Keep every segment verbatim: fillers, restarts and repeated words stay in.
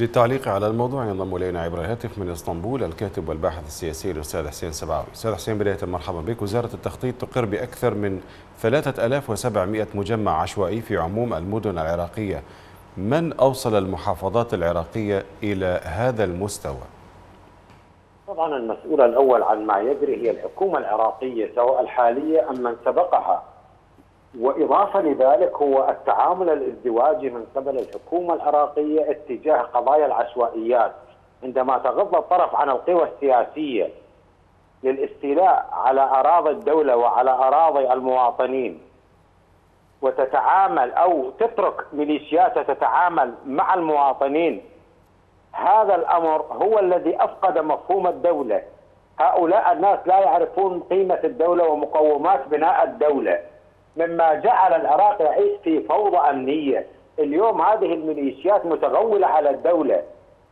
للتعليق على الموضوع ينضم الينا عبر الهاتف من اسطنبول الكاتب والباحث السياسي الاستاذ حسين سبعاوي. استاذ حسين، بداية مرحبا بك. وزارة التخطيط تقر باكثر من ثلاثة آلاف وسبعمئة مجمع عشوائي في عموم المدن العراقية. من اوصل المحافظات العراقية الى هذا المستوى؟ طبعا المسؤول الاول عن ما يجري هي الحكومة العراقية سواء الحالية ام من سبقها. وإضافة لذلك هو التعامل الازدواجي من قبل الحكومة العراقية اتجاه قضايا العشوائيات، عندما تغض الطرف عن القوى السياسية للاستيلاء على أراضي الدولة وعلى أراضي المواطنين، وتتعامل أو تترك ميليشياتها تتعامل مع المواطنين. هذا الأمر هو الذي أفقد مفهوم الدولة. هؤلاء الناس لا يعرفون قيمة الدولة ومقومات بناء الدولة، مما جعل العراق يعيش في فوضى أمنية. اليوم هذه الميليشيات متغولة على الدولة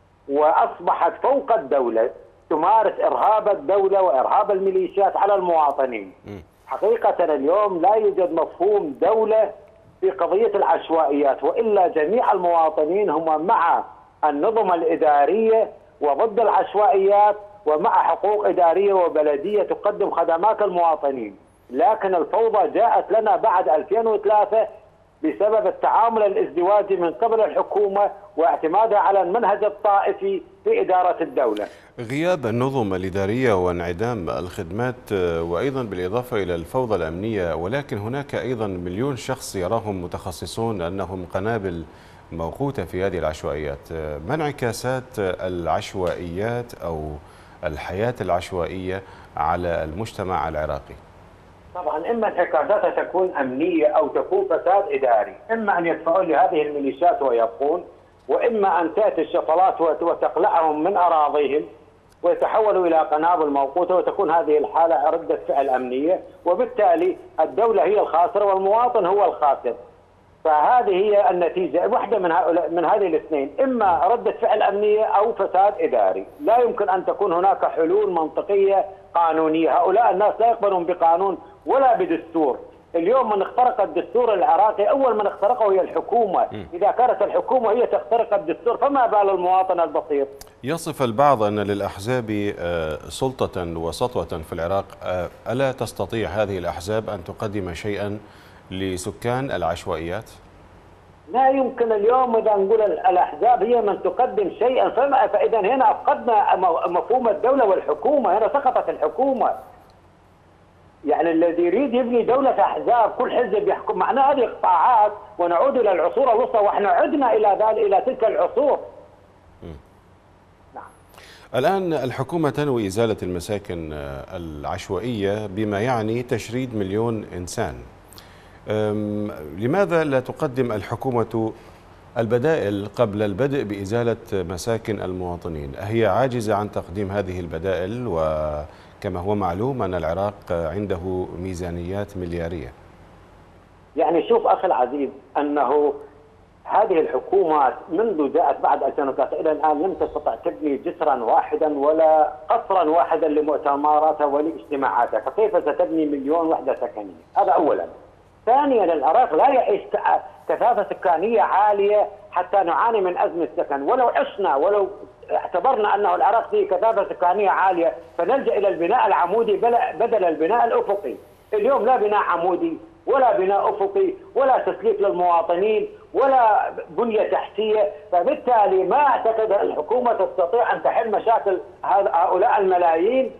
وأصبحت فوق الدولة، تمارس إرهاب الدولة وإرهاب الميليشيات على المواطنين. حقيقة اليوم لا يوجد مفهوم دولة في قضية العشوائيات، وإلا جميع المواطنين هم مع النظم الإدارية وضد العشوائيات ومع حقوق إدارية وبلدية تقدم خدمات المواطنين. لكن الفوضى جاءت لنا بعد ألفين وثلاثة بسبب التعامل الازدواجي من قبل الحكومة واعتمادها على المنهج الطائفي في إدارة الدولة. غياب النظم الإدارية وانعدام الخدمات وأيضا بالإضافة إلى الفوضى الأمنية، ولكن هناك أيضا مليون شخص يراهم متخصصون أنهم قنابل موقوتة في هذه العشوائيات. ما انعكاسات العشوائيات أو الحياة العشوائية على المجتمع العراقي؟ طبعا اما انعكاساتها تكون امنيه او تكون فساد اداري، اما ان يدفعون لهذه الميليشيات ويبقون، واما ان تاتي الشفرات وتقلعهم من اراضيهم ويتحولوا الى قنابل موقوته، وتكون هذه الحاله رده فعل امنيه، وبالتالي الدوله هي الخاسره والمواطن هو الخاسر. فهذه هي النتيجه، واحده من هؤلاء من هذه الاثنين، اما رده فعل امنيه او فساد اداري. لا يمكن ان تكون هناك حلول منطقيه قانونيه. هؤلاء الناس لا يقبلون بقانون ولا بدستور. اليوم من اخترق الدستور العراقي، اول من اخترقه هي الحكومه. اذا كانت الحكومه هي تخترق الدستور فما بال المواطن البسيط؟ يصف البعض ان للاحزاب سلطه وسطوه في العراق، الا تستطيع هذه الاحزاب ان تقدم شيئا لسكان العشوائيات؟ لا يمكن اليوم اذا نقول الاحزاب هي من تقدم شيئا، فاذا هنا افقدنا مفهوم الدوله والحكومه، هنا سقطت الحكومه. يعني الذي يريد يبني دولة أحزاب، كل حزب يحكم، معناه هذه قطاعات ونعود إلى العصور الوسطى، وإحنا عدنا إلى ذلك إلى تلك العصور. نعم. الآن الحكومة تنوي إزالة المساكن العشوائية بما يعني تشريد مليون إنسان. لماذا لا تقدم الحكومة البدائل قبل البدء بإزالة مساكن المواطنين؟ هي عاجزة عن تقديم هذه البدائل، و كما هو معلوم أن العراق عنده ميزانيات مليارية. يعني شوف أخي العزيز، أنه هذه الحكومات منذ جاءت بعد ألفين وثلاثة إلى الآن لم تستطع تبني جسرا واحدا ولا قصرا واحدا لمؤتمراتها ولاجتماعاتها، فكيف ستبني مليون وحدة سكنية؟ هذا أولا. ثانيا، العراق لا يعيش كثافة سكانية عالية حتى نعاني من أزمة سكن، ولو عشنا ولو اعتبرنا أنه العراق فيه كثافة سكانية عالية فنلجأ إلى البناء العمودي بدل البناء الأفقي. اليوم لا بناء عمودي ولا بناء أفقي ولا تسليك للمواطنين ولا بنية تحتية، فبالتالي ما أعتقد الحكومة تستطيع أن تحل مشاكل هؤلاء الملايين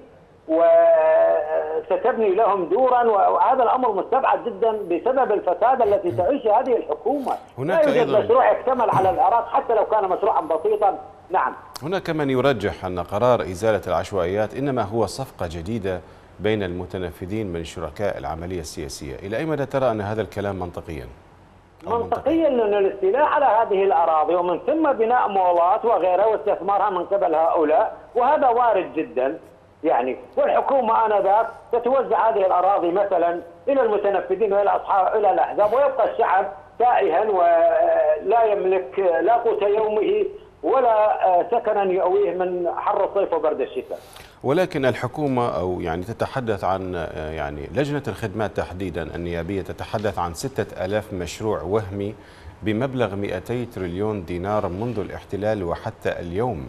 وستبني لهم دورا، وهذا الأمر مستبعد جدا بسبب الفساد التي تعيش هذه الحكومة. لا يوجد مشروع يكتمل على العراق حتى لو كان مشروعا بسيطا. نعم. هناك من يرجح أن قرار إزالة العشوائيات إنما هو صفقة جديدة بين المتنفذين من شركاء العملية السياسية. إلى أي مدى ترى أن هذا الكلام منطقيا؟ منطقيا، لأن الاستيلاء على هذه الأراضي ومن ثم بناء مولات وغيرها واستثمارها من قبل هؤلاء، وهذا وارد جدا. يعني والحكومة آنذاك تتوزع هذه الأراضي مثلا إلى المتنفذين وإلى أصحاب إلى الأحزاب، ويبقى الشعب تائها ولا يملك لا قوت يومه ولا سكنا يؤويه من حر الصيف وبرد الشتاء. ولكن الحكومة أو يعني تتحدث عن يعني لجنة الخدمات تحديدا النيابية تتحدث عن ستة آلاف مشروع وهمي بمبلغ مئتي تريليون دينار منذ الاحتلال وحتى اليوم.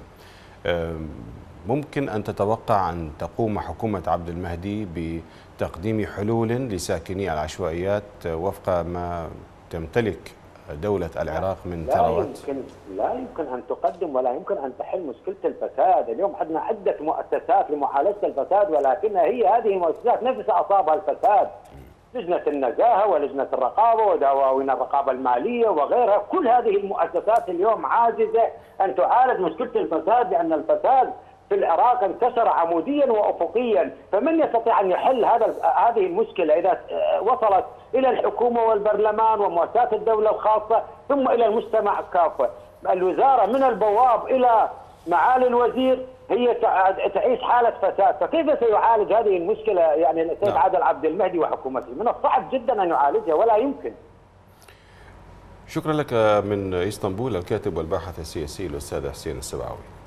ممكن أن تتوقع أن تقوم حكومة عبد المهدي بتقديم حلول لساكني العشوائيات وفق ما تمتلك دولة العراق من ثروات؟ لا يمكن لا يمكن أن تقدم ولا يمكن أن تحل مشكلة الفساد. اليوم عندنا عدة مؤسسات لمعالجة الفساد، ولكن هي هذه المؤسسات نفسها أصابها الفساد. لجنة النزاهة ولجنة الرقابة ودواوين الرقابة المالية وغيرها، كل هذه المؤسسات اليوم عاجزة أن تعالج مشكلة الفساد، لأن الفساد في العراق انتشر عموديا وأفقيا. فمن يستطيع أن يحل هذا هذه المشكلة إذا وصلت إلى الحكومة والبرلمان ومؤسسات الدولة الخاصة ثم إلى المجتمع كافة؟ الوزارة من البواب إلى معالي الوزير هي تعيش حالة فساد، فكيف سيعالج هذه المشكلة يعني السيد عادل عبد المهدي وحكومته؟ من الصعب جدا أن يعالجها ولا يمكن. شكرا لك من اسطنبول الكاتب والباحث السياسي الأستاذ حسين السبعاوي.